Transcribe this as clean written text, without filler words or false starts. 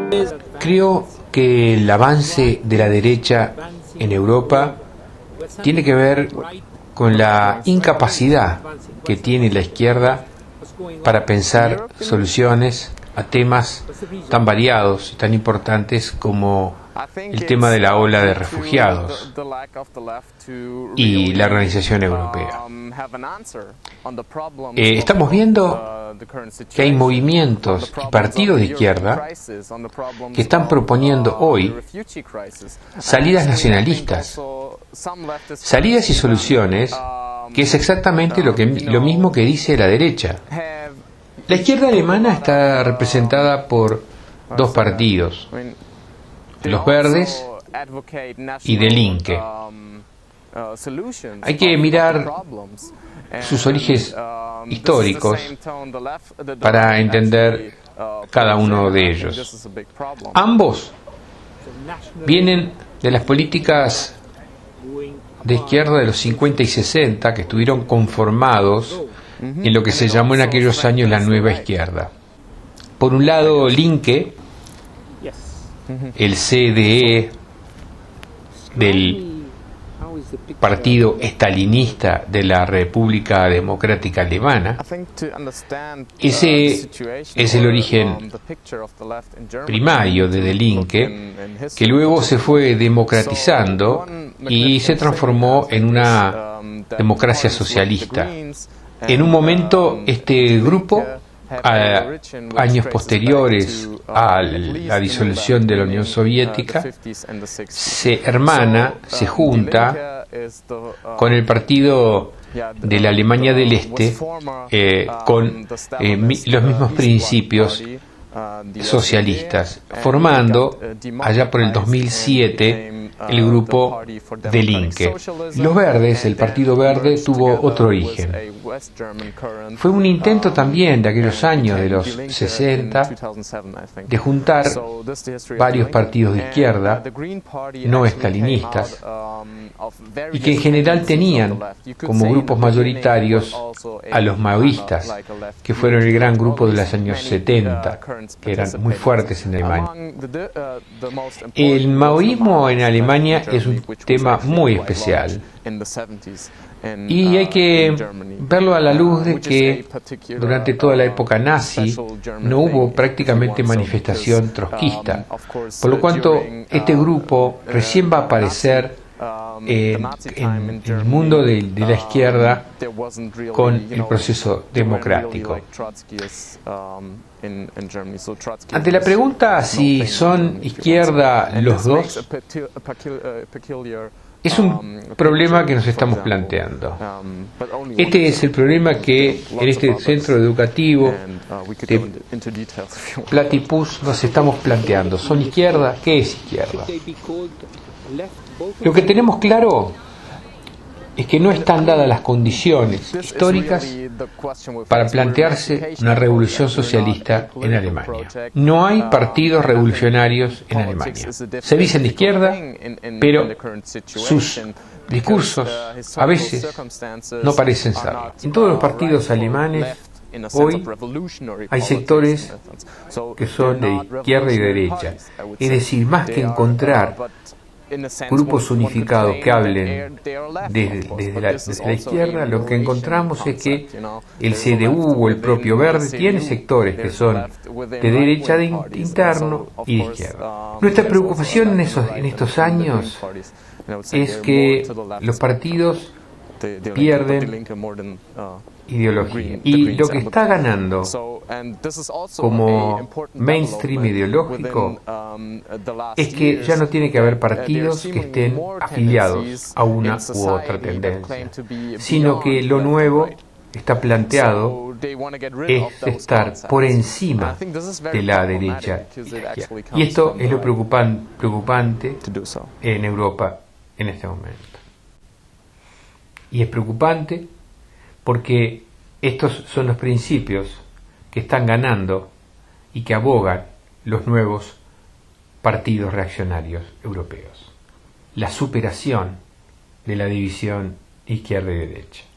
Creo que el avance de la derecha en Europa tiene que ver con la incapacidad que tiene la izquierda para pensar soluciones a temas tan variados y tan importantes como el tema de la ola de refugiados y la organización europea. Estamos viendo que hay movimientos y partidos de izquierda que están proponiendo hoy salidas nacionalistas, salidas y soluciones, que es exactamente lo mismo que dice la derecha. La izquierda alemana está representada por dos partidos, los Verdes y Die Linke. Hay que mirar sus orígenes históricos para entender cada uno de ellos. Ambos vienen de las políticas de izquierda de los 50 y 60 que estuvieron conformados en lo que se llamó en aquellos años la nueva izquierda. Por un lado, Linke, el CDE del partido estalinista de la República Democrática Alemana. Ese es el origen primario de Die Linke, que luego se fue democratizando y se transformó en una democracia socialista. En un momento, este grupo, años posteriores a la disolución de la Unión Soviética, se hermana, se junta con el partido de la Alemania del Este, con los mismos principios socialistas, formando allá por el 2007 el grupo Die Linke. Los Verdes, el Partido Verde, tuvo otro origen. Fue un intento también de aquellos años, de los 60, de juntar varios partidos de izquierda, no estalinistas, y que en general tenían como grupos mayoritarios a los maoístas, que fueron el gran grupo de los años 70, que eran muy fuertes en Alemania. El maoísmo en Alemania es un tema muy especial y hay que verlo a la luz de que durante toda la época nazi no hubo prácticamente manifestación trotskista, por lo cual este grupo recién va a aparecer en el mundo de la izquierda con el proceso democrático. Ante la pregunta si son izquierda los dos, es un problema que nos estamos planteando. Este es el problema que en este centro educativo de Platypus nos estamos planteando. ¿Son izquierda? ¿Qué es izquierda? Lo que tenemos claro es que no están dadas las condiciones históricas para plantearse una revolución socialista en Alemania. No hay partidos revolucionarios en Alemania. Se dicen de izquierda, pero sus discursos a veces no parecen serlo. En todos los partidos alemanes hoy hay sectores que son de izquierda y derecha. Es decir, más que encontrar grupos unificados que hablen desde la izquierda, lo que encontramos es que el CDU o el propio Verde tiene sectores que son de derecha interno y de izquierda. Nuestra preocupación en estos años es que los partidos pierden ideología, y lo que está ganando como mainstream ideológico es que ya no tiene que haber partidos que estén afiliados a una u otra tendencia, sino que lo nuevo está planteado es estar por encima de la derecha y la izquierda. Y esto es lo preocupante en Europa en este momento. Y es preocupante porque estos son los principios que están ganando y que abogan los nuevos partidos reaccionarios europeos. La superación de la división izquierda y derecha.